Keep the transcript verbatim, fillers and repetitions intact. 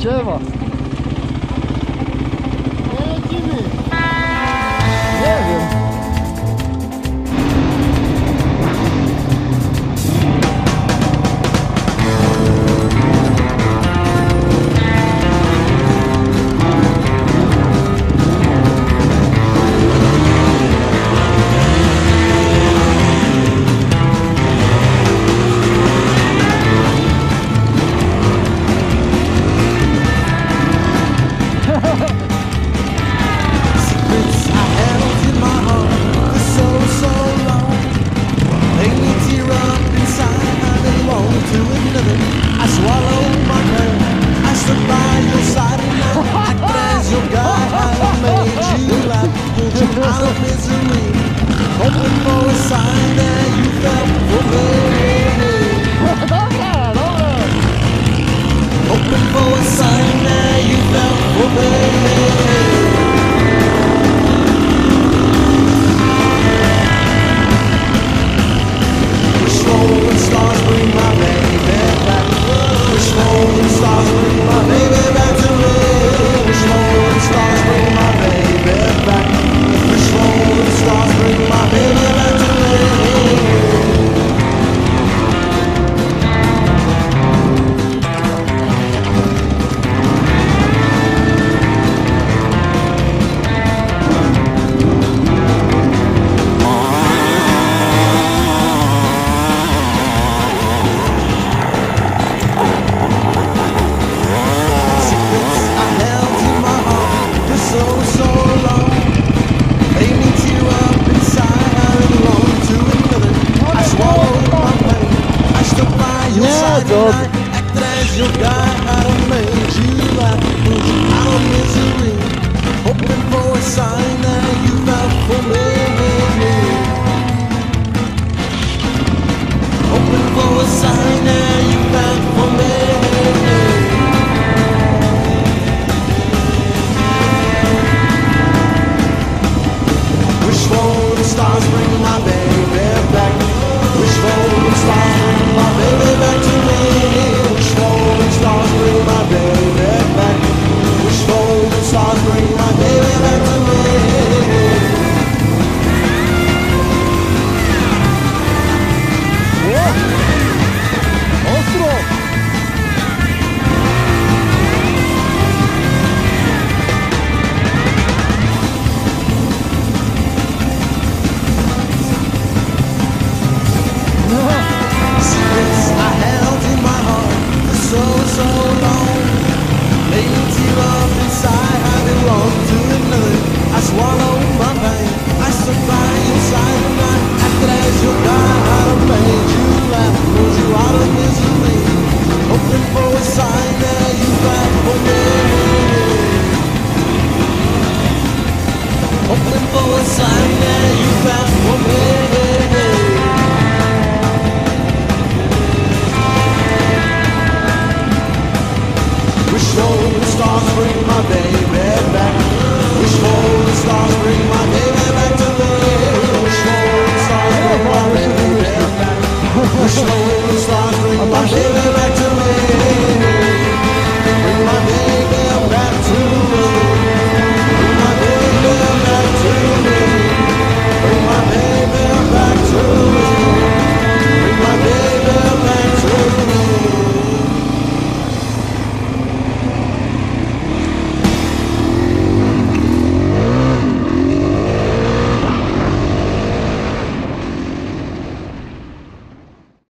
Siema. Nie lecimy. Nie wiem. I swallowed my pain. I stood by your side and I acted as your guide. I made you laugh, pulled you out of misery, hoping for a sign that you felt for me. Dobra, dobra. Hoping for a sign that you felt for me. Rolling stars bring my baby back. Wish rolling stars bring my baby back to me. Wish rolling stars bring my baby back. Wish rolling stars bring my baby back to me. Your guy, I made you laugh, pulled you out of misery, hoping for a sign that you felt for me. Hoping for a sign that you felt for me. Wish for the stars bring my baby back. Wish for the stars bring my baby back to me. Stars bring my baby back. Wish for the stars bring my baby back to me. Ostro! Secrets I held in my heart for so, so long. Made me tear up inside, I belong to another. I swallowed my pain, I stood by your side and I acted as your guide. I made you laugh, pulled you out of misery, hoping for a sign that you felt for me. Hoping for a sign that you felt for me. Wish for the stars bring my baby back. Wish for the stars bring my